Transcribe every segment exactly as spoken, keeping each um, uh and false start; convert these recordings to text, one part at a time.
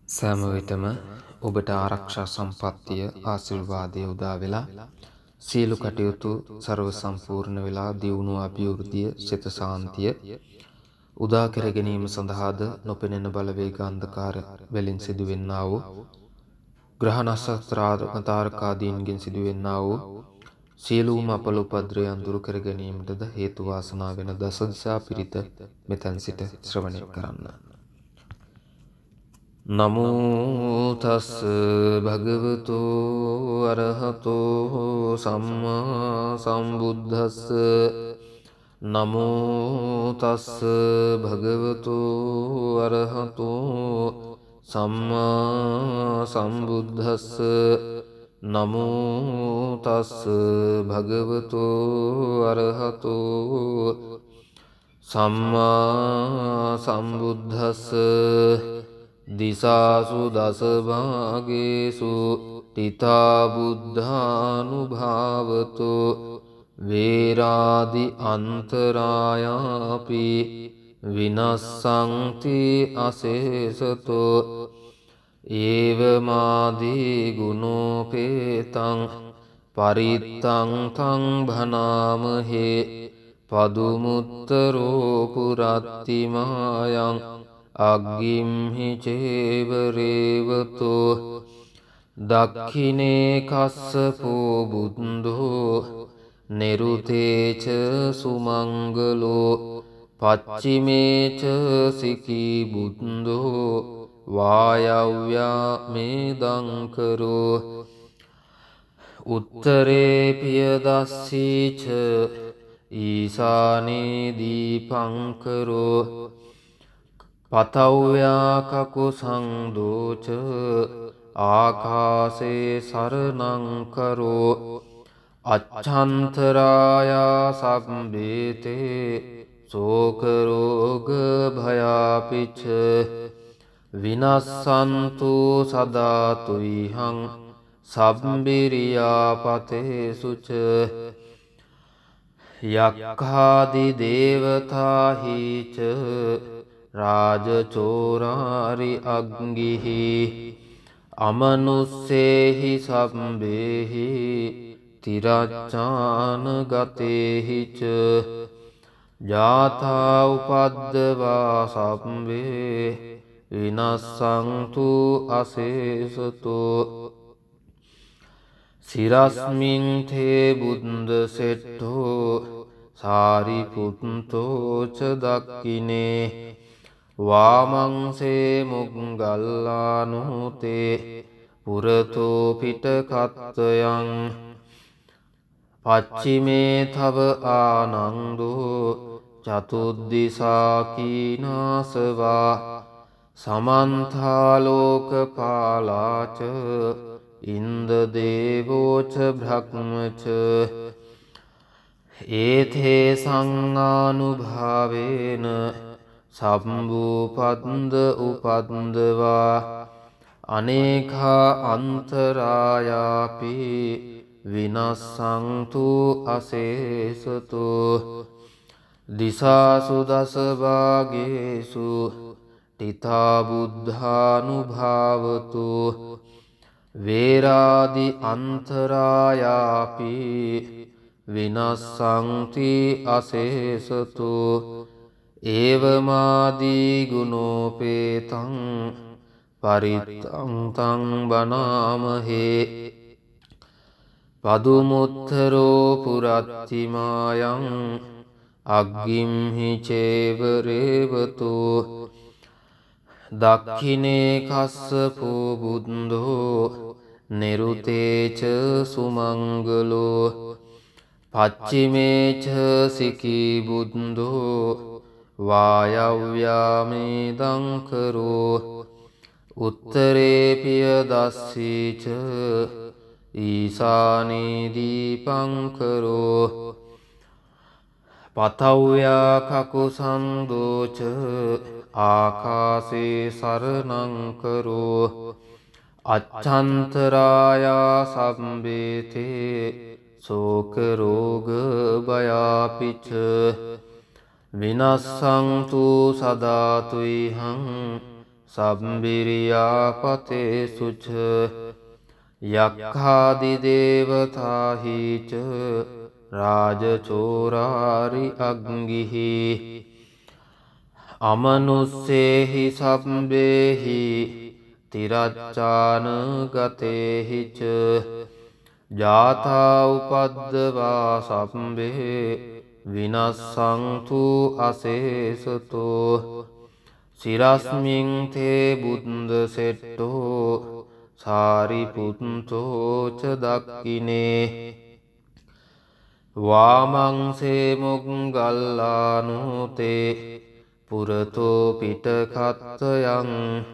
සෑම විටම ඔබට ආරක්ෂා සම්පත්තිය ආශිර්වාදය උදා වෙලා සියලු කටයුතු ਸਰව සම්පූර්ණ වෙලා දියුණුව අභිවෘද්ධිය සිත සාන්තිය උදා කර ගැනීම සඳහාද නොපෙනෙන බලවේග අන්ධකාර වලින් සිදුවෙන්නා වූ ග්‍රහ නක්ෂත්‍ර තාරකාදීන්ගෙන් සිදුවෙන්නා වූ සියලුම අපල උපද්‍රවයන් දුරු කර ගැනීමටද හේතු වාසනා වෙන දස දිශා පිරිත මෙතෙන් සිට ශ්‍රවණය කරන්න. නමෝ තස් භගවතු අරහතෝ සම්මා සම්බුද්දස්ස නමෝ තස් භගවතු අරහතෝ සම්මා සම්බුද්දස්ස නමෝ තස් භගවතු අරහතෝ සම්මා සම්බුද්දස්ස දිසාසු දස භාගේසු තිතා බුද්ධානුභාවතු වේරාදි අන්තරායාපි විනස්සන්ති අසේසතෝ ඒවමාදී ගුණෝපේතං පරිත්තං තං භනාමහේ පදුමුත්තරෝ පුරත්තිමායං අග්ගිම්හි චේවරේවතෝ දක්ඛිනේ කස්සපෝ බුද්ධෝ නිරුතේච සුමංගලෝ පච්චිමේච සිකී බුද්ධෝ වායව්‍යා මේදංකරෝ උත්තරේ පියදස්සීච ඊසානේ දීපංකරෝ පතව්‍යා කකුසංදෝච ආකාසේ සරණංකරෝ අච්ඡන්තරායා සම්බේතේ සෝකරෝග භයාපිච විනස්සන්තු සදාතුයිහං සම්බිරියාපතේසුච යක්ඛාදි දේවතාහිච රාජචෝරාරි අග්ගිහි අමනුස්සේහි සම්බේහි තිරච්ඡාන ගතේහිච ජාතා උපද්දවා සම්බේ විනස්සන්තු අසේසතෝ සිරස්මින් තේ බුද්ද සෙට්ඨෝ සාරිපුත්තෝ ච දක්ඛිනේ වාමංසේ මුග්ගල්ලානුතේ පුරතෝ පිටකත්තයන් පච්චිමේ තව ආනන්දෝ චතුද්දිසා කීනාසවා සමන්තාලෝකපාලාච ඉන්දදේවෝච බ්‍රහ්මච ඒතේ සංඝානුභාවේන සම්බුපද්ද උපද්දවා අනේකා අන්තරායාපි විනස්සන්තු අසේසතෝ දිසාසු දස භාගේසු තිතා බුද්ධානුභාවතු වේරාදි අන්තරායාපි විනස්සන්ති අසේසතෝ ඒවමාදී ගුණෝපේතං පරිත්තං තං බනාමහේ පදුමුත්තරෝ පුරත්තිමායං අග්ගිම්හි චේවරේවතෝ දක්ඛිනේ කස්සපෝ බුද්ධෝ නිරුතේච සුමංගලෝ පච්චිමේච සිකී බුද්ධෝ වායව්‍යා මේදංකරෝ උත්තරේ පියදස්සීච ඊසානේ දීපංකරෝ පතව්‍යා කකුසංදෝච ආකාසේ සරණංකරෝ අච්ඡන්තරායා සම්බේතේ සෝකරෝග භයාපිච විනස්සන්තු සදාතුයිහං සම්බිරියාපතේසුච යක්ඛාදි දේවතාහිච රාජචෝරාරි අග්ගිහි අමනුස්සේහි සබ්බේහි තිරච්ඡාන ගතේහිච ජාතා උපද්දවා සබ්බේ විනස්සන්තු අසේසතෝ සිරස්මින් තේ බුද්ද සෙට්ටෝ සාරිපුත්තෝ ච දක්ඛිනේ වාමංසේ මොග්ගල්ලානුතේ පුරතෝ පිටකත්තයන්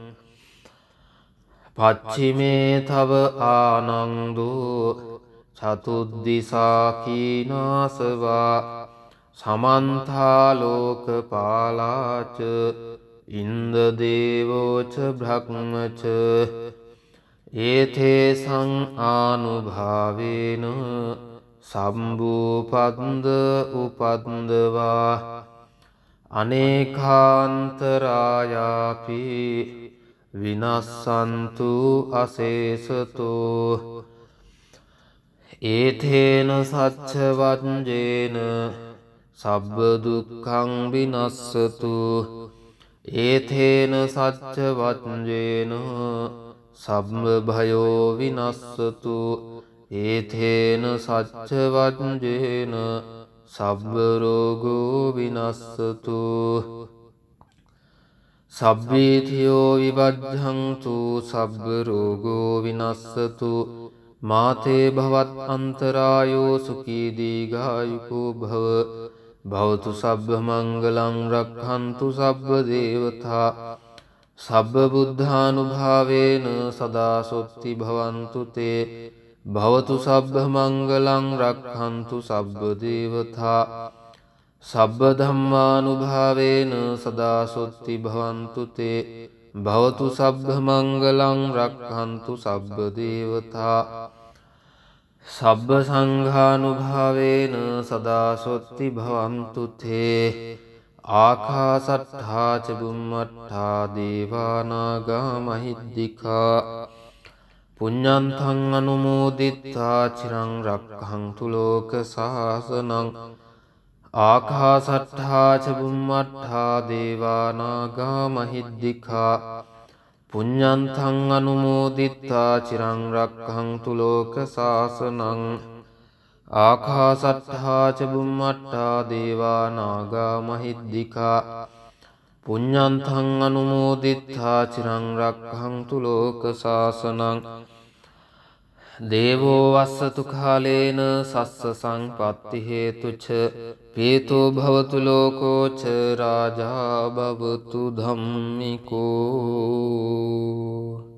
පච්චිමේ තව ආනන්දෝ චතුද්දිසා කීනාසවා සමන්තා ලෝකපාලාච ඉන්ද්‍රදේවෝච බ්‍රහ්මච ඒතේසං ආනුභාවේන සම්භූපන්ද උපන්දවා අනේකාන්තරායාපි විනස්සන්තු අසේසතෝ ඒතේන සච්ච වංජේන සබ්බ දුක්ඛං විනස්සතු ඒතේන සච්ච වංජේන සබ්බ භයෝ විනස්සතු ඒතේන සච්ච වංජේන සබ්බ රෝගෝ විනස්සතු සබ්බීතියෝ විවජ්ජන්තු සබ්බ රෝගෝ විනස්සතු මාතේ භවත් අන්තරායෝ සුඛී දීඝායුකෝ භව භවතු සබ්බ මංගලං රක්ඛන්තු සබ්බ දේවතා සබ්බ බුද්ධානුභාවේන සදා සොත්ති භවන්තු තේ භවතු සබ්බ මංගලං රක්ඛන්තු සබ්බ දේවතා සබ්බ ධම්මානුභාවේන සදා සොත්ති භවන්තු තේ භවතු සබ්බ මංගලං රක්ඛන්තු සබ්බ දේවතා සබ්බ සංඝානුභාවේන සදා සොත්ති භවන්තු තේ ආකාසට්ඨා ච බුම්මට්ඨා දේවානාගා මහිද්దికා පුඤ්ඤන්තං අනුමෝදිත්වා චිරං රක්ඛන්තු ලෝක සාසනං ආකාසට්ඨා ච බුම්මට්ඨා දේවානාගා මහිද්దికා පුඤ්ඤන්තං අනුමෝදිත්වා චිරං රක්ඛන්තු ලෝක සාසනං ආකාසට්ඨා ච බුම්මට්ඨා දේවානාගා මහිද්దికා පුඤ්ඤන්තං අනුමෝදිත්වා චිරං රක්ඛන්තු ලෝක සාසනං දේවෝ වස්සතු කාලේන සස්ස සංපත්ති හේතුච පීතෝ භවතු ලෝකෝ ච රාජා භවතු ධම්මිකෝ